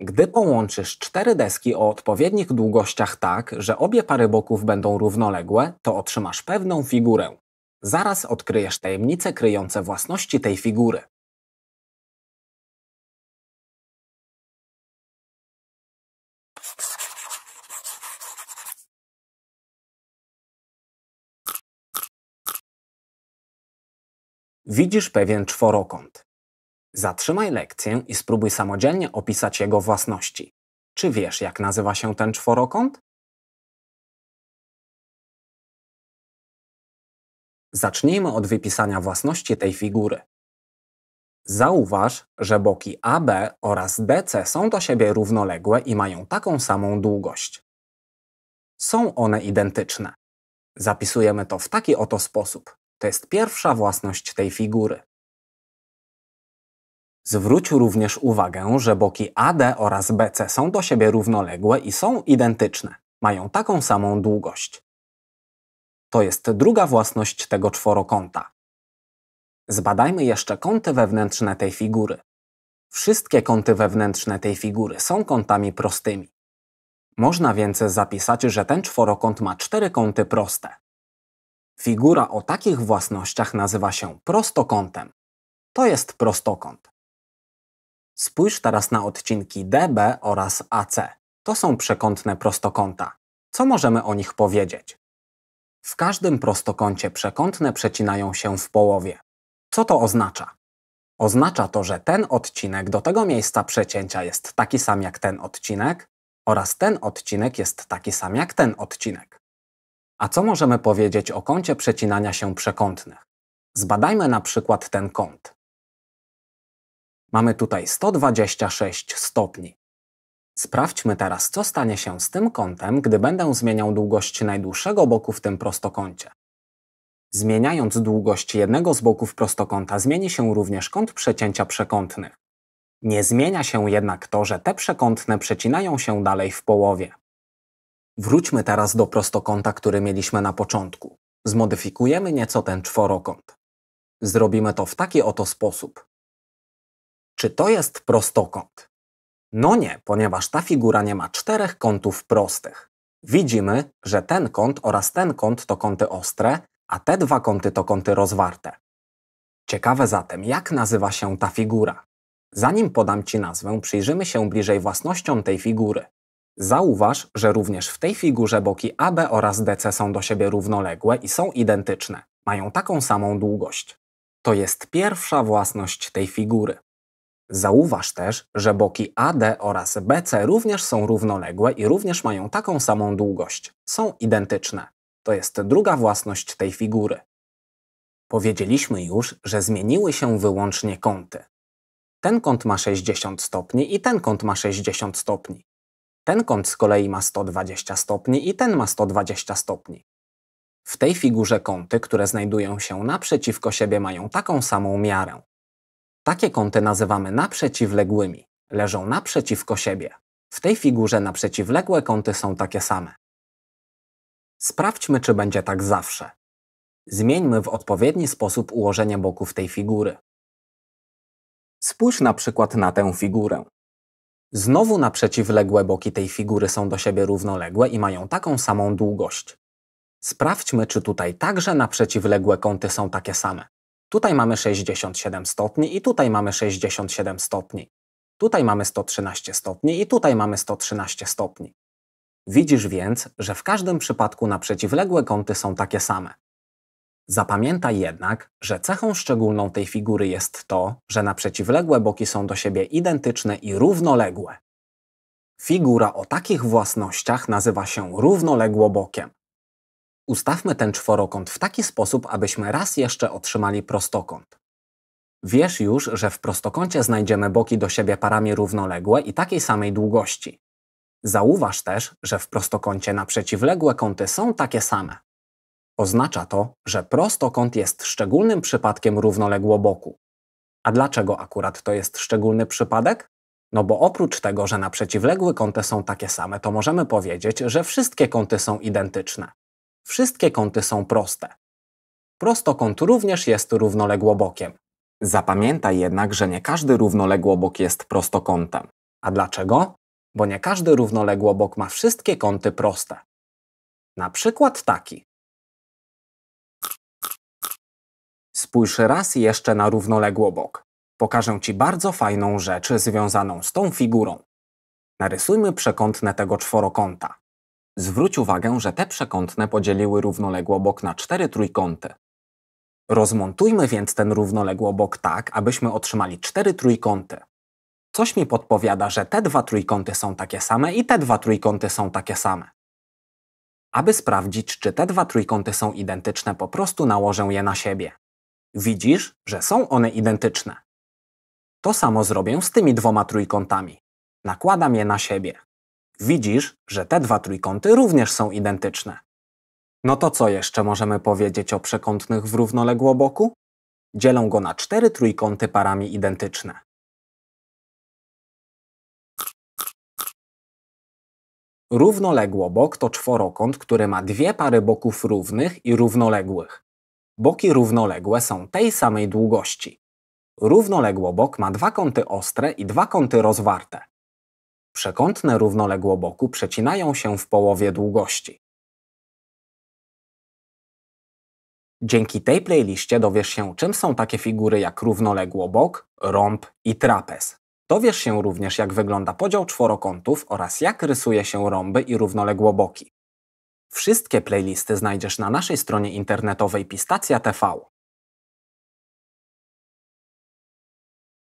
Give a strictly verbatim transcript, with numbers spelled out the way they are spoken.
Gdy połączysz cztery deski o odpowiednich długościach tak, że obie pary boków będą równoległe, to otrzymasz pewną figurę. Zaraz odkryjesz tajemnice kryjące własności tej figury. Widzisz pewien czworokąt. Zatrzymaj lekcję i spróbuj samodzielnie opisać jego własności. Czy wiesz, jak nazywa się ten czworokąt? Zacznijmy od wypisania własności tej figury. Zauważ, że boki A B oraz D C są do siebie równoległe i mają taką samą długość. Są one identyczne. Zapisujemy to w taki oto sposób. To jest pierwsza własność tej figury. Zwróć również uwagę, że boki A D oraz B C są do siebie równoległe i są identyczne. Mają taką samą długość. To jest druga własność tego czworokąta. Zbadajmy jeszcze kąty wewnętrzne tej figury. Wszystkie kąty wewnętrzne tej figury są kątami prostymi. Można więc zapisać, że ten czworokąt ma cztery kąty proste. Figura o takich własnościach nazywa się prostokątem. To jest prostokąt. Spójrz teraz na odcinki D B oraz A C. To są przekątne prostokąta. Co możemy o nich powiedzieć? W każdym prostokącie przekątne przecinają się w połowie. Co to oznacza? Oznacza to, że ten odcinek do tego miejsca przecięcia jest taki sam jak ten odcinek oraz ten odcinek jest taki sam jak ten odcinek. A co możemy powiedzieć o kącie przecinania się przekątnych? Zbadajmy na przykład ten kąt. Mamy tutaj sto dwadzieścia sześć stopni. Sprawdźmy teraz, co stanie się z tym kątem, gdy będę zmieniał długość najdłuższego boku w tym prostokącie. Zmieniając długość jednego z boków prostokąta, zmieni się również kąt przecięcia przekątnych. Nie zmienia się jednak to, że te przekątne przecinają się dalej w połowie. Wróćmy teraz do prostokąta, który mieliśmy na początku. Zmodyfikujemy nieco ten czworokąt. Zrobimy to w taki oto sposób. Czy to jest prostokąt? No nie, ponieważ ta figura nie ma czterech kątów prostych. Widzimy, że ten kąt oraz ten kąt to kąty ostre, a te dwa kąty to kąty rozwarte. Ciekawe zatem, jak nazywa się ta figura? Zanim podam Ci nazwę, przyjrzymy się bliżej własnościom tej figury. Zauważ, że również w tej figurze boki A B oraz D C są do siebie równoległe i są identyczne. Mają taką samą długość. To jest pierwsza własność tej figury. Zauważ też, że boki A D oraz B C również są równoległe i również mają taką samą długość. Są identyczne. To jest druga własność tej figury. Powiedzieliśmy już, że zmieniły się wyłącznie kąty. Ten kąt ma sześćdziesiąt stopni i ten kąt ma sześćdziesiąt stopni. Ten kąt z kolei ma sto dwadzieścia stopni i ten ma sto dwadzieścia stopni. W tej figurze kąty, które znajdują się naprzeciwko siebie, mają taką samą miarę. Takie kąty nazywamy naprzeciwległymi. Leżą naprzeciwko siebie. W tej figurze naprzeciwległe kąty są takie same. Sprawdźmy, czy będzie tak zawsze. Zmieńmy w odpowiedni sposób ułożenie boków tej figury. Spójrz na przykład na tę figurę. Znowu naprzeciwległe boki tej figury są do siebie równoległe i mają taką samą długość. Sprawdźmy, czy tutaj także naprzeciwległe kąty są takie same. Tutaj mamy sześćdziesiąt siedem stopni i tutaj mamy sześćdziesiąt siedem stopni. Tutaj mamy sto trzynaście stopni i tutaj mamy sto trzynaście stopni. Widzisz więc, że w każdym przypadku naprzeciwległe kąty są takie same. Zapamiętaj jednak, że cechą szczególną tej figury jest to, że naprzeciwległe boki są do siebie identyczne i równoległe. Figura o takich własnościach nazywa się równoległobokiem. Ustawmy ten czworokąt w taki sposób, abyśmy raz jeszcze otrzymali prostokąt. Wiesz już, że w prostokącie znajdziemy boki do siebie parami równoległe i takiej samej długości. Zauważ też, że w prostokącie naprzeciwległe kąty są takie same. Oznacza to, że prostokąt jest szczególnym przypadkiem równoległoboku. A dlaczego akurat to jest szczególny przypadek? No bo oprócz tego, że naprzeciwległe kąty są takie same, to możemy powiedzieć, że wszystkie kąty są identyczne. Wszystkie kąty są proste. Prostokąt również jest równoległobokiem. Zapamiętaj jednak, że nie każdy równoległobok jest prostokątem. A dlaczego? Bo nie każdy równoległobok ma wszystkie kąty proste. Na przykład taki. Spójrz raz jeszcze na równoległobok. Pokażę Ci bardzo fajną rzecz związaną z tą figurą. Narysujmy przekątne tego czworokąta. Zwróć uwagę, że te przekątne podzieliły równoległobok na cztery trójkąty. Rozmontujmy więc ten równoległobok tak, abyśmy otrzymali cztery trójkąty. Coś mi podpowiada, że te dwa trójkąty są takie same i te dwa trójkąty są takie same. Aby sprawdzić, czy te dwa trójkąty są identyczne, po prostu nałożę je na siebie. Widzisz, że są one identyczne. To samo zrobię z tymi dwoma trójkątami. Nakładam je na siebie. Widzisz, że te dwa trójkąty również są identyczne. No to co jeszcze możemy powiedzieć o przekątnych w równoległoboku? Dzielą go na cztery trójkąty parami identyczne. Równoległobok to czworokąt, który ma dwie pary boków równych i równoległych. Boki równoległe są tej samej długości. Równoległobok ma dwa kąty ostre i dwa kąty rozwarte. Przekątne równoległoboku przecinają się w połowie długości. Dzięki tej playliście dowiesz się, czym są takie figury jak równoległobok, rąb i trapez. Dowiesz się również, jak wygląda podział czworokątów oraz jak rysuje się rąby i równoległoboki. Wszystkie playlisty znajdziesz na naszej stronie internetowej Pistacja T V.